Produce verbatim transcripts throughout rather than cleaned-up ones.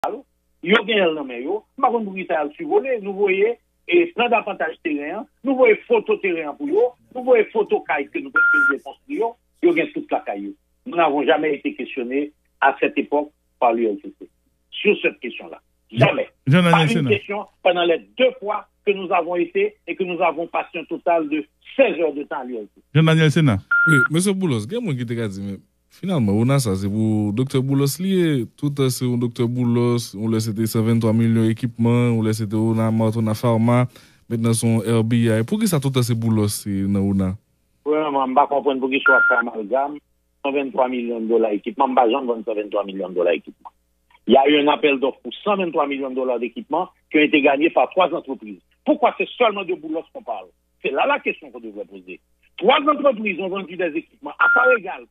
Yo gen nan men yo, ma kon pou ki ça survolé, nous voyons et plan d'avantage terrain, nous voyons photo terrain pour yo, nous voyons photo caille que nous faisons construire, yo gen toute la caille. Nous n'avons jamais été questionnés à cette époque par l'U L C C sur cette question-là. Jamais. Pas une question pendant les deux fois que nous avons été et que nous avons passé un total de seize heures de temps à l'U L C C. Jean-Daniel Sénat. Oui, monsieur Boulos, il y a quelqu'un qui te dit, mais finalement, on a ça, c'est pour docteur Boulos lié. Tout c'est un docteur Boulos, on laisse c'était cent vingt-trois millions d'équipements, on laisse c'était on a Mart, on a Pharma, maintenant son R B I. Pour qui ça tout c'est Boulos, c'est dans on a? Vraiment, je ne comprends pas pour qu'il soit fait amalgame. cent vingt-trois millions de dollars d'équipement, je ne comprends pas cent vingt-trois millions de dollars d'équipement. Il y a eu un appel d'offres pour cent vingt-trois millions de dollars d'équipement qui ont été gagnés par trois entreprises. Pourquoi c'est seulement de Boulos qu'on parle? C'est là la question qu'on devrait poser. Trois entreprises ont vendu des équipements à part égale.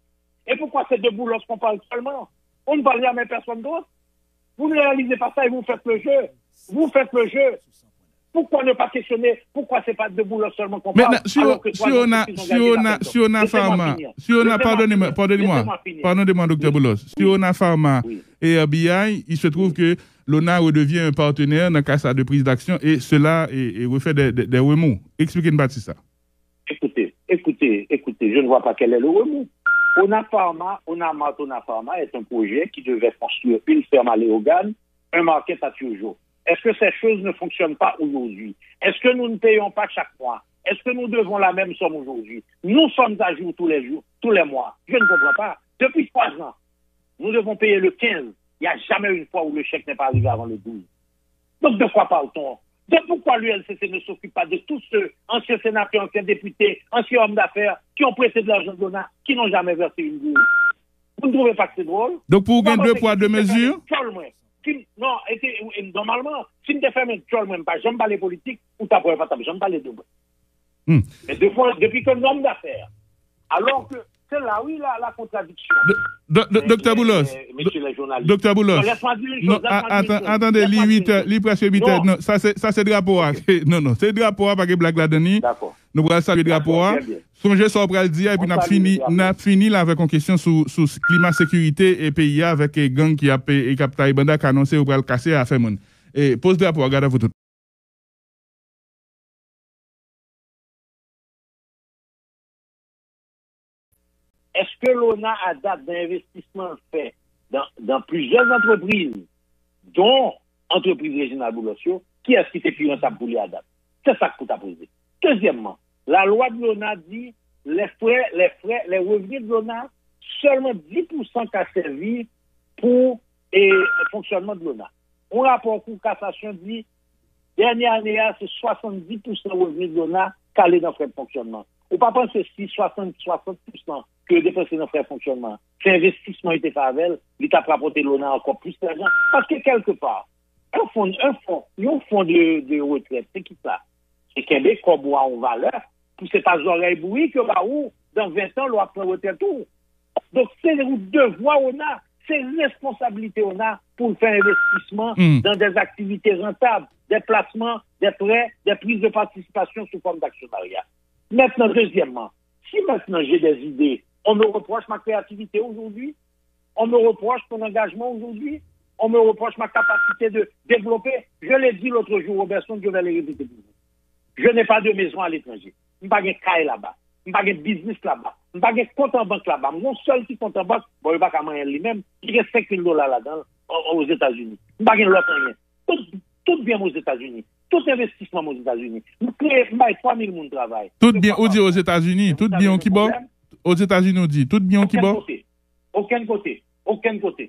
Et pourquoi c'est de Boulos qu'on parle seulement? On ne parle jamais à personne d'autre. Vous ne réalisez pas ça et vous faites le jeu. Vous faites le jeu. Pourquoi ne pas questionner? Pourquoi c'est pas de Boulos seulement qu'on parle? Maintenant, si on a, si on a, si on a Pharma, si on a, pardonnez-moi, pardonnez-moi, pardonnez-moi, docteur Boulos, si on a Pharma et R B I, il se trouve que l'O N A redevient un partenaire dans le cas de prise d'action et cela est, est refait des, des, des remous. Expliquez-nous ça. Écoutez, écoutez, écoutez, je ne vois pas quel est le remous. On a Pharma, on a Mart, on a Pharma est un projet qui devait construire une ferme à Léogane, un market à Turgeau. Est-ce que ces choses ne fonctionnent pas aujourd'hui? Est-ce que nous ne payons pas chaque mois? Est-ce que nous devons la même somme aujourd'hui? Nous sommes à jour tous les jours, tous les mois. Je ne comprends pas. Depuis trois ans, nous devons payer le quinze. Il n'y a jamais une fois où le chèque n'est pas arrivé avant le douze. Donc de quoi parle-t-on? De pourquoi l'U L C C ne s'occupe pas de tous ceux, anciens sénateurs, anciens députés, anciens hommes d'affaires, qui ont prêté de l'argent de l'O N A, qui n'ont jamais versé une goutte? Vous ne trouvez pas que c'est drôle? Donc pour gagner deux poids, deux mesures? Non, normalement, si je fais un troll, même pas, j'aime pas les politiques, ou t'as pas pas, j'aime pas les deux. Hmm. Mais deux fois, depuis que l'homme d'affaires, alors que c'est là, oui, la, la contradiction. Docteur Boulos. Docteur Boulos. Attendez, li huit heures, li presque huit heures. Non, ça c'est drapeau. Non, non, c'est drapeau, pas que blague la dernière. D'accord. Nous allons saluer drapeau. Songez ça, on va le dire, et puis nous fini, nous fini là avec une question sur le climat, sécurité et pays avec les gangs qui a et Captain Banda qui a annoncé, on va le casser à faire mon. Et pose drapeau, regardez vous tout. Est-ce que l'O N A a date d'investissement fait dans, dans plusieurs entreprises, dont entreprise régionale Boulosio, qui est-ce qui était finançable pour les à date? C'est ça que vous avez posé. Deuxièmement, la loi de l'O N A dit les frais, les frais, les revenus de l'O N A, seulement dix pour cent qui a servi pour et, le fonctionnement de l'O N A. Un rapport Cour cassation dit, dernière année, c'est soixante-dix pour cent revenus de l'O N A calés dans le frais de fonctionnement. Ou pas penser si soixante pour cent que dépenser dans le frais de fonctionnement, c'est investissement était fait avec, il t'a rapporté l'O N A encore plus d'argent. Parce que quelque part, un fonds, un fonds, un fonds de, de retraite, c'est qui ça? C'est Québec qu'on boit en valeur, pour c'est pas oreilles bouillies que bah où, dans vingt ans, l'on va prendre retraite tout. Donc c'est le devoir on a, c'est responsabilité on a pour faire investissement mm. dans des activités rentables, des placements, des prêts, des prises de participation sous forme d'actionnariat. Maintenant, deuxièmement, si maintenant j'ai des idées, on me reproche ma créativité aujourd'hui, on me reproche mon engagement aujourd'hui, on me reproche ma capacité de développer. Je l'ai dit l'autre jour, Robertson, je vais le répéter pour vous. Je n'ai pas de maison à l'étranger. Je n'ai pas de caille là-bas. Je n'ai pas de business là-bas. Je n'ai pas de compte en banque là-bas. Mon seul qui compte en banque, bon, il n'y a pas qu'à moyen lui-même, il reste cinq mille dollars là-dedans, aux États-Unis. Je n'ai pas de l'autre rien. Tout, tout bien aux États-Unis. Tout investissement aux États-Unis. Nous créons trois mille personnes de travail. Tout bien, on dit aux États-Unis. Tout bien, on qui bon? Aux États-Unis, on dit. Tout bien, on qui bon? Aucun côté. Aucun côté.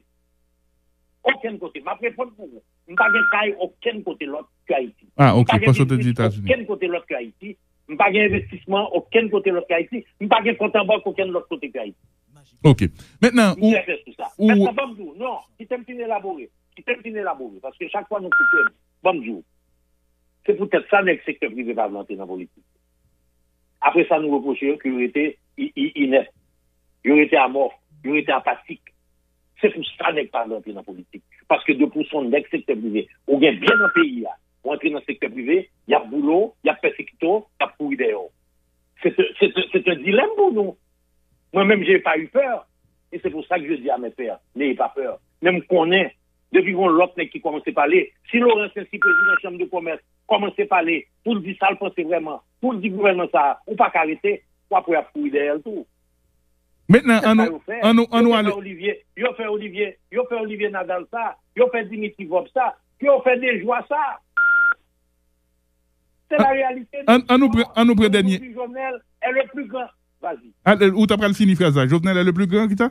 Aucun côté. Ma réponse pour vous. Je n'ai pas de caille aucun côté l'autre que Haïti. Ah, ok, pas sur les États-Unis. Aucun côté l'autre que Haïti. Je n'ai pas d'investissement aucun côté l'autre que Haïti. Je n'ai pas de compte en banque aucun l'autre côté que Haïti. Ok. Maintenant, où. Maintenant, bonjour. Non, si tu aimes bien élaborer. Si tu aimes bien élaborer. Parce que chaque fois, nous coupons. Bonjour. C'est peut-être ça que le secteur privé va planter dans la politique. Après ça, nous reprochons qu'il aurait été inepte, il aurait été amorphe, il aurait été apathique. C'est pour ça qu'il pas planter dans la politique. Parce que deux pour cent de secteur privé, on gagne bien dans le pays, on entre dans le secteur privé, il y a boulot, il y a persécution, il y a pourri dehors. C'est un dilemme pour nous. Moi-même, je n'ai pas eu peur. Et c'est pour ça que je dis à mes pères, n'ayez pas peur. Même qu'on est, Depuis qu'on l'autre qui commence à parler, si Laurent Saint-Cyr, président de la Chambre de commerce, commence à parler, pour le dire ça, le penser vraiment, pour le dire gouvernement ça, ou pas qu'arrêter, ou après fouiller derrière le tout. Maintenant, on nous, on nous, on nous, Olivier, yo fait Olivier, yo fait Olivier Nadal ça, yo fait Dimitri Vob ça, yo fait des joies ça. C'est la réalité. On nous, on nous prend dernier. Jovenel est le plus grand. Vas-y. Où t'as pris le fini phrase ça? Jovenel est le plus grand qui t'a?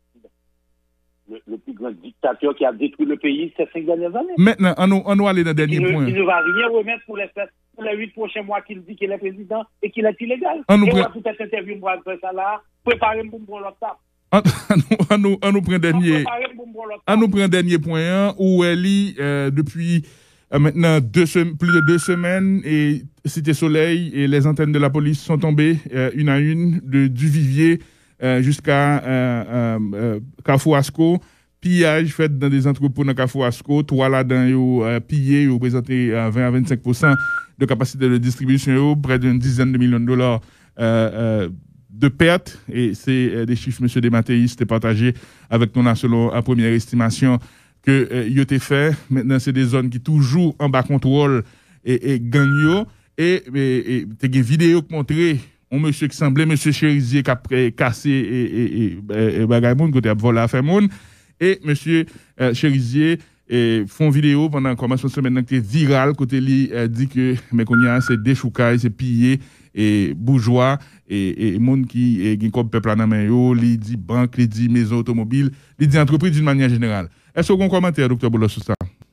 Le, le plus grand dictateur qui a détruit le pays ces cinq dernières années. Maintenant, on nous, on nous aller dans le dernier il point. Ne, il ne va rien remettre pour les, pour les huit prochains mois qu'il dit qu'il est président et qu'il est illégal. On nous et prend... moi, toute cette interview, moi, je ça là, préparez-moi pour me prendre l'autre table. On nous, on nous prend dernier, on nous prend dernier point où elle lit euh, depuis euh, maintenant deux plus de deux semaines et Cité Soleil et les antennes de la police sont tombées euh, une à une de Duvivier euh, jusqu'à euh, euh, euh, Carrefour Asco. Pillage fait dans des entrepôts dans Carrefour Asco. Trois là-dedans, ils euh, pillé, ils représenté à vingt à vingt-cinq pour cent de capacité de distribution, près d'une dizaine de millions de dollars euh, euh, de pertes. Et c'est euh, des chiffres, M. Desmatéis, c'était partagé avec nous selon la première estimation que euh, y a été fait. Maintenant, c'est des zones qui toujours en bas contrôle et, et gagnent. Et tu as une vidéo qui montre un monsieur qui semblait M. Cherizier qui a cassé et, et, et, et bagay moun, côté a volé à faire moun. Et M. Euh, Cherizier et font vidéo pendant commencement de semaine qui est viral côté lui euh, dit que mais qu'on y a c'est déchoucaille, c'est pillé et bourgeois et et monde qui est comme peuple dans main yo, li dit banque, li dit maison automobile, li dit entreprise d'une manière générale. Est-ce qu'on commentaire docteur Boulos sur ça?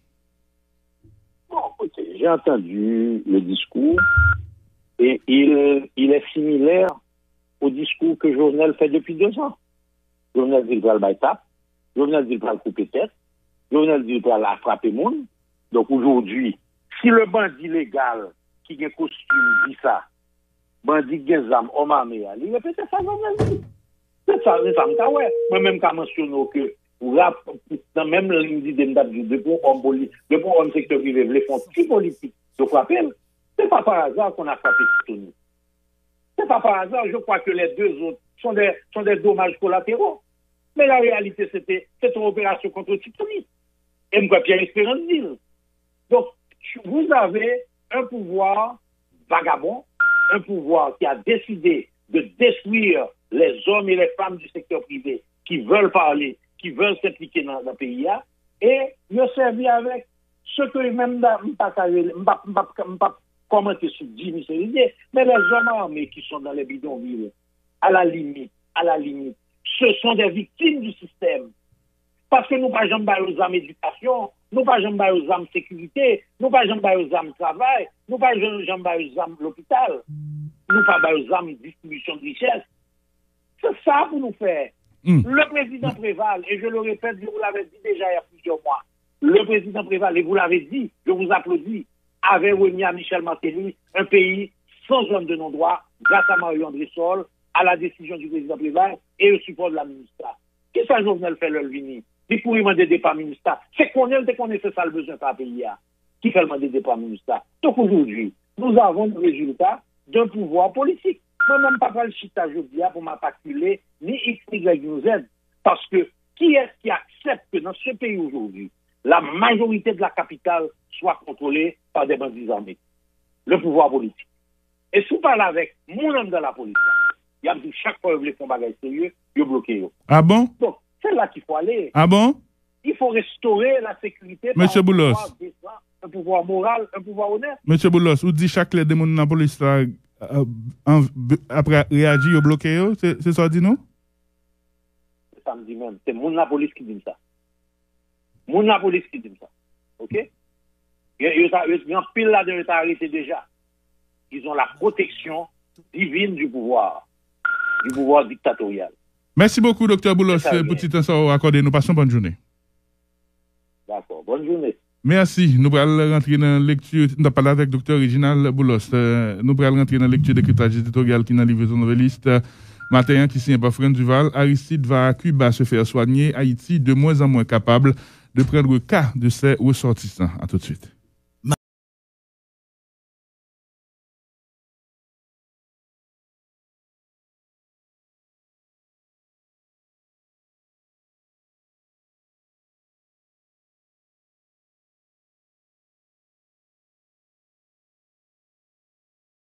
Bon, écoutez, j'ai entendu le discours et il il est similaire au discours que Jovenel fait depuis deux ans. Jovenel dit le baïtap, Jovenel dit le couper tête. Jovenel dit qu'il va frapper le monde. Donc aujourd'hui, si le bandit légal qui a un costume dit ça, bandit qui a des armes, homme armé, il répète ça, Jovenel dit. C'est ça, c'est ça, ouais. Moi-même, quand je mentionne que, dans même la ligne d'idée de bon homme, de bon homme secteur privé, les fonds plus politiques de frapper, c'est pas par hasard qu'on a frappé Tony. C'est pas par hasard, je crois que les deux autres sont des, sont des dommages collatéraux. Mais la réalité, c'était cette opération contre Titouni. Et moi, Pierre Espérance dit. Donc, vous avez un pouvoir vagabond, un pouvoir qui a décidé de détruire les hommes et les femmes du secteur privé qui veulent parler, qui veulent s'impliquer dans le pays, et il a servi avec ce que même je ne peux pas commenter sur Jimmy Cherizier, mais les hommes armés qui sont dans les bidonvilles, à la limite, à la limite, ce sont des victimes du système. Parce que nous pas jamais aux âmes éducation, nous pas jamais aux âmes sécurité, nous pas jamais aux âmes travail, nous pas jamais aux âmes l'hôpital, nous pas aux âmes distribution de richesse. C'est ça pour nous faire. Mm. Le président Préval, et je le répète, je vous l'avais dit déjà il y a plusieurs mois, le président Préval, et vous l'avez dit, je vous applaudis, avait remis à Michel Martelly un pays sans zone de non-droit, grâce à Mario-André Sol, à la décision du président Préval et au support de la ministre. Qu'est-ce que Jovenel fait le vini? Il pourrait demander des départ ministère. C'est qu'on est, dès qu'on est fait ça le besoin par pays. Qui fait demander des départ ministère? Donc aujourd'hui, nous avons le résultat d'un pouvoir politique. Moi-même, pas le chita aujourd'hui pour m'appaculer, ni X, Y, ni Z. Parce que qui est-ce qui accepte que dans ce pays aujourd'hui, la majorité de la capitale soit contrôlée par des bandits armés? Le pouvoir politique. Et si vous parlez avec mon homme de la police, il y a dit chaque fois que vous voulez faire un bagage sérieux, vous bloquez. Ah bon? Donc, c'est là qu'il faut aller. Ah bon? Il faut restaurer la sécurité Monsieur par Boulos. un pouvoir décent, un pouvoir moral, un pouvoir honnête. Monsieur Boulos, vous dites chaque les démons de la police là, euh, en, après réagir au bloqué, c'est, c'est ça dit non? C'est ça me dit même. C'est mon la police qui dit ça. Mon la police qui dit ça. OK? Il y a un pile là de l'État arrêté déjà. Ils ont la protection divine du pouvoir, du pouvoir dictatorial. Merci beaucoup, docteur Boulos, pour petit temps accordé. Nous passons bonne journée. D'accord, bonne journée. Merci. Nous allons rentrer dans la lecture. Nous allons parler avec docteur Reginald Boulos. Euh, nous allons rentrer dans la lecture d'écritage éditorial qui est dans la livraison noveliste. Matin, qui signe par Fran Duval. Aristide va à Cuba se faire soigner. Haïti, de moins en moins capable de prendre le cas de ses ressortissants. À tout de suite.